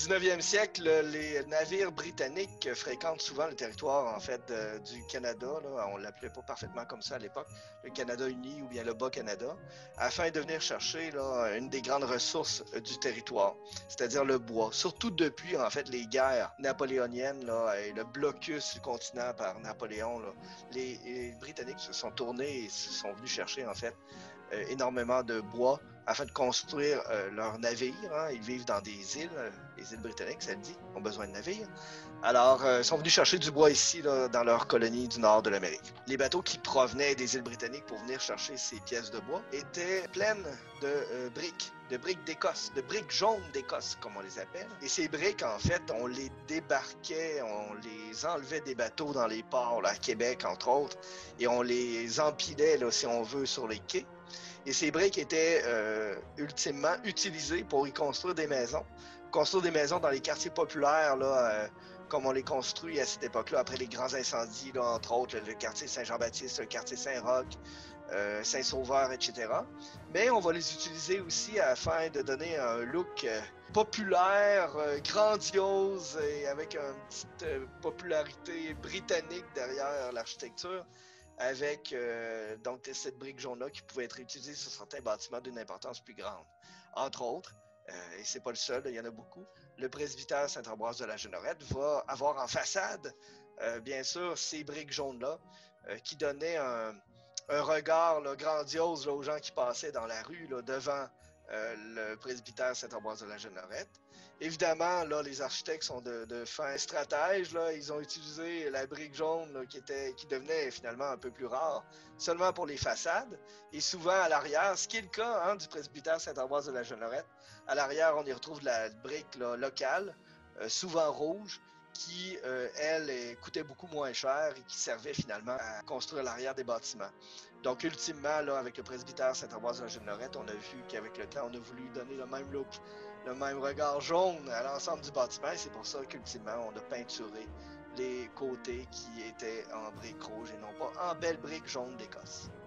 19e siècle, les navires britanniques fréquentent souvent le territoire en fait du Canada. Là. On l'appelait pas parfaitement comme ça à l'époque, le Canada uni ou bien le Bas-Canada, afin de venir chercher là, une des grandes ressources du territoire, c'est-à-dire le bois. Surtout depuis en fait les guerres napoléoniennes là, et le blocus du continent par Napoléon. Là, les Britanniques se sont tournés et se sont venus chercher en fait énormément de bois afin de construire leurs navires. Hein. Ils vivent dans des îles, les îles britanniques, ça le dit, ont besoin de navires. Alors, ils sont venus chercher du bois ici, là, dans leur colonie du nord de l'Amérique. Les bateaux qui provenaient des îles britanniques pour venir chercher ces pièces de bois étaient pleines de briques d'Écosse, de briques jaunes d'Écosse, comme on les appelle. Et ces briques, en fait, on les débarquait, on les enlevait des bateaux dans les ports, là, à Québec, entre autres, et on les empilait, là, si on veut, sur les quais. Et ces briques étaient ultimement utilisées pour y construire des maisons. Construire des maisons dans les quartiers populaires, là, comme on les construit à cette époque-là, après les grands incendies, là, entre autres le quartier Saint-Jean-Baptiste, le quartier Saint-Roch, Saint-Sauveur, etc. Mais on va les utiliser aussi afin de donner un look populaire, grandiose et avec une petite popularité britannique derrière l'architecture, avec donc cette brique jaune-là qui pouvait être utilisée sur certains bâtiments d'une importance plus grande. Entre autres, et c'est pas le seul, il y en a beaucoup, le presbytère Sainte-Ambroise de la Jeanerette va avoir en façade, bien sûr, ces briques jaunes-là qui donnaient un regard là, grandiose là, aux gens qui passaient dans la rue là, devant le presbytère Sainte-Ambroise de la Jeanerette. Évidemment, là, les architectes sont de fins stratèges. Là. Ils ont utilisé la brique jaune là, qui devenait finalement un peu plus rare, seulement pour les façades. Et souvent à l'arrière, ce qui est le cas hein, du presbytère Sainte-Ambroise de la Jeanerette, à l'arrière, on y retrouve de la brique là, locale, souvent rouge, qui, elle, coûtait beaucoup moins cher et qui servait finalement à construire l'arrière des bâtiments. Donc, ultimement, là, avec le presbytère Sainte-Ambroise de la Jeanerette, on a vu qu'avec le temps, on a voulu donner le même look, le même regard jaune à l'ensemble du bâtiment. Et c'est pour ça qu'ultimement, on a peinturé les côtés qui étaient en briques rouges et non pas en belles briques jaunes d'Écosse.